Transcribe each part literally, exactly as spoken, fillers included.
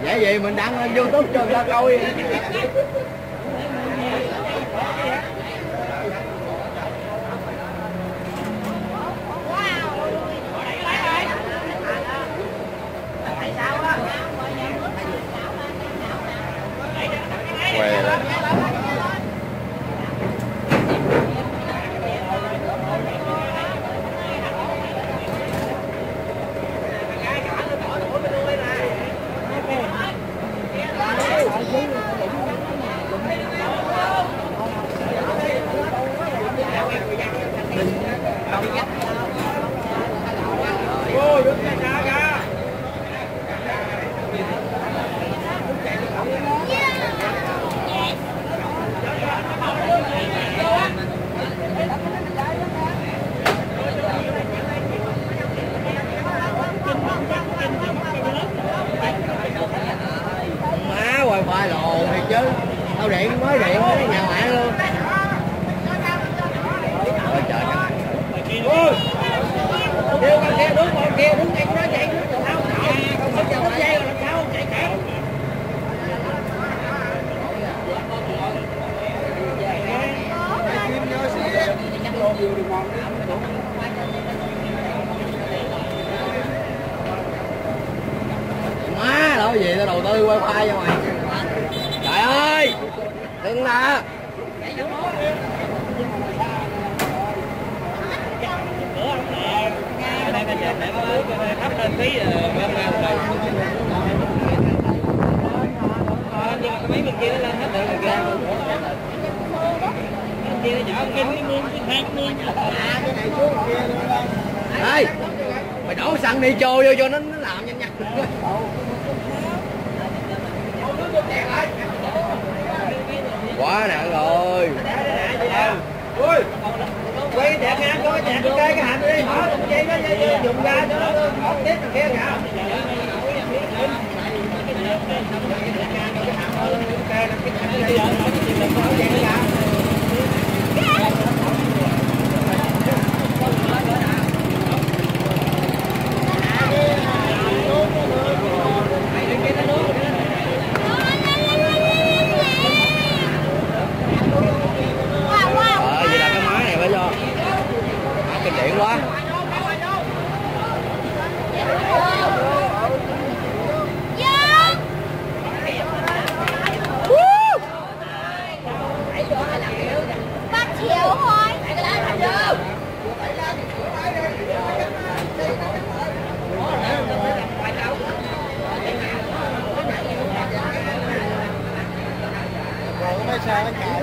Vậy gì mình đăng lên YouTube cho người ta coi. Quay lại. Má wifi là ồn thiệt chứ. Tao điện mới điện tới nhà mạng luôn. Ôi trời ơi. Ôi. Kêu con kia đứng con kia đứng ngay đó chạy đứng sao không có chờ dây làm sao chạy chạy. Má đâu gì tao đầu tư wifi cho mày. Trời ơi đừng nè. Thấp lên tí nhưng mà cái máy bên kia nó lên hết được rồi kìa. Bên kia nó nhỏ cái mương cái hai mương. À cái này xuống kia luôn lên. Ê mày đổ xăng đi trôi vô cho nó nó làm nhanh nhanh. Quá nặng rồi. Ui quay đẹp nha, có đẹp cái cái hành đi hỏi một dây nó dùng ra cho nó hot tiếp rồi kia kìa. Kinh điển quá. ba triệu thôi. Còn mấy xe nó chạy.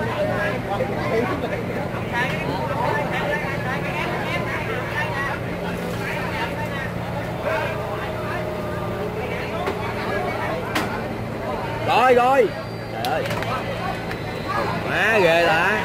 Rồi rồi. Trời ơi. Má ghê ta.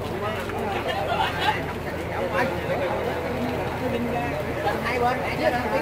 Hai bên